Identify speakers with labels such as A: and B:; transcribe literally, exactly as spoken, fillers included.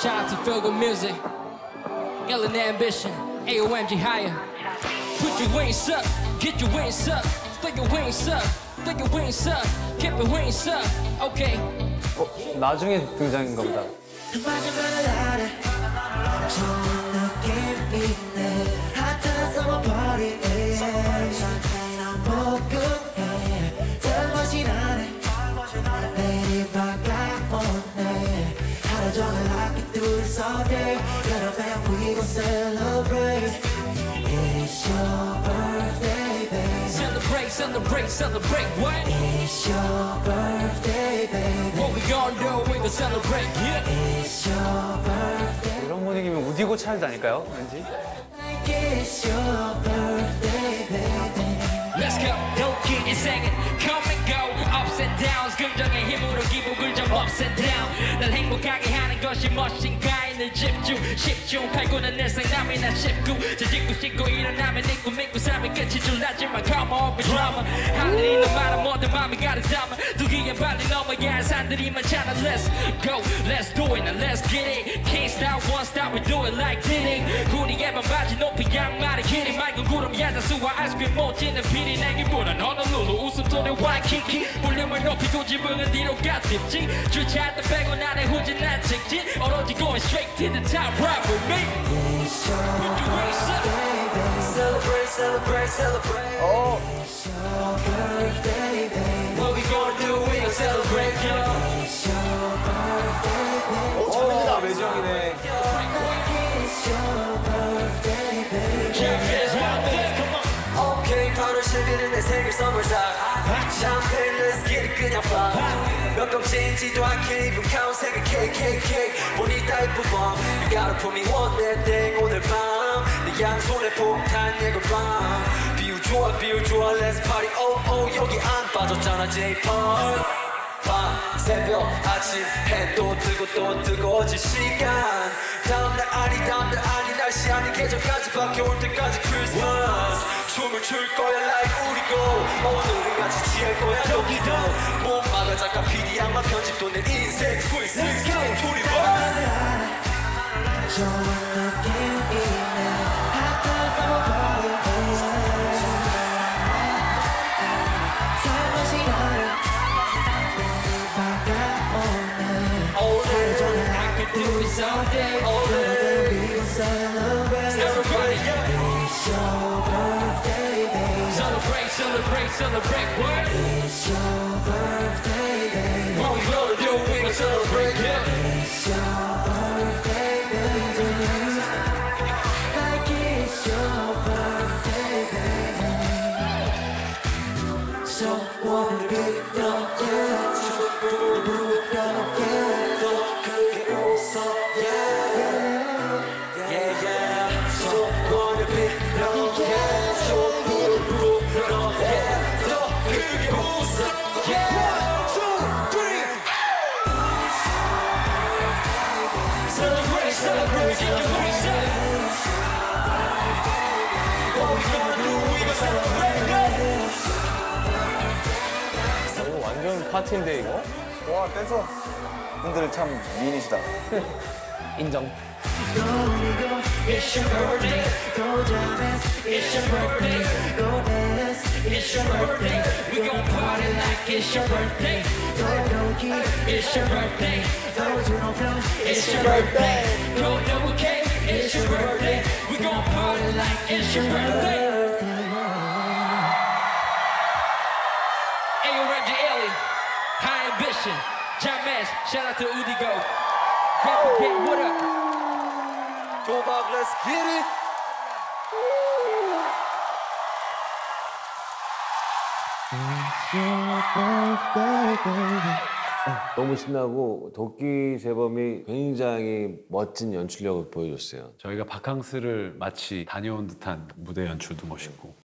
A: Shout out to Feel Good Music, Ill and Ambition, A O M G higher. Put your wings up, get your wings up, flick your wings up, flick your wings up, keep your wings up. Okay.
B: 어, 나중에 등장인가 보다.
A: Celebrate, celebrate, celebrate, what?
C: It's your birthday, baby.
A: What we gonna do, we gonna celebrate, yeah.
C: It's your birthday.
B: 이런 분위기면 우디고 차일드 아닐까요? 왠지?
C: Like it's your birthday, baby.
A: Let's go, don't keep it singing. Come and go, ups and downs. 긍정의 힘으로 기복을 좀 ups and down. 날 행복하게 하는 것이 무엇인가에 늘 집중, 집중. 팔고는 일상 남이나 쉽고 저짓고 씻고 일어나면 잊고 믿고 삶이 끝이 줄 알지만 come on with drama. 하늘이 너 말은 모든 맘이 가득 담아 두기엔 빨리 넘어야 할 산들이 많잖아. Let's go, let's do it, now let's get it. Can't stop, won't stop, we do it like Diddy. 우리의 반바지 높이 양말의 길이 맑은 구름 야자수와 아이스크림 못지는 비리 내기보단 호놀룰루 웃음소리 와이키키 볼륨을 높이고 지붕은 뒤로 가tip지 주차할 때 빼고 나의 후진한 직진 오로지 going straight to the top right with me.
C: It's your birthday, baby. Celebrate, celebrate, celebrate.
B: 어,
C: It's your birthday, baby.
A: What we gonna do, we gon' celebrate, yo.
C: It's your birthday, baby.
B: 어, 처음이다, 매정이네.
C: Like it's your birthday, baby.
A: Champions, one day, come on.
C: Okay, 팔월 십일일 내 생일 선물사. Champagne, let's get it 그냥 봐. 몇 병째인지도 I can't even count. 생일 케이크, 케이크, 케이크. 보니까 예쁜 밤. You gotta put me on that thing 오늘 밤. 네 양손에 폭탄 예고밤. 비유 좋아, 비유 좋아, let's party. Oh, oh, 여기 안 빠졌잖아, J-Pop. 밤, 새벽, 아침, 해도 뜨고 또 뜨거워질 시간. 다음날 아니, 다음날 아니, 날씨 아니, 계절까지 바뀌어올 때까지 Christmas. 춤을 출 거야 like 우리고 오늘은 같이 취할 거야 여기도 몸마다 잠깐 피디 양만 편집도 내 인생 스윗 Let's go 우리 봐 좋은 느낌이네 Hot summer party 살맛이 나는 바깥 오늘 하루 종일
A: I could do this all day.
C: 오늘 we gon' celebrate
A: Everybody, yeah.
C: It's your birthday, baby.
A: Celebrate, celebrate, celebrate, what?
C: It's your birthday, baby.
A: What we gonna do, we gon' celebrate, yeah.
C: It's your birthday, baby. Like it's your birthday, baby. So wanna be your yeah. 더 크게 웃어, yeah. Yeah, yeah. So wanna be your yeah. So 불어, yeah. 더 크게 웃어, yeah. One, two, three.
A: Celebrate, celebrate, get your wings up.
C: What we gonna do, we gon' celebrate, yeah.
B: 오, 완전 파티인데, 이거?
D: 와, 댄서 분들 참 미인이시다.
B: 인정.
C: Go, go, it's your birthday. Go dance, it's your birthday. Go dance,
A: It's your birthday. We gon' party like it's your birthday.
C: go low-key,
A: It's your birthday.
C: go to no flow.
A: It's your birthday. Go double K. It's your birthday. We gon' party like it's your birthday. Hey, yo, Reggie Ellie. High ambition. John Mash. Shout out to Udigo. Grab the what up?
D: 도박, let's get it!
E: 너무 신나고 도끼 재범이 굉장히 멋진 연출력을 보여줬어요.
F: 저희가 바캉스를 마치 다녀온 듯한 무대 연출도 멋있고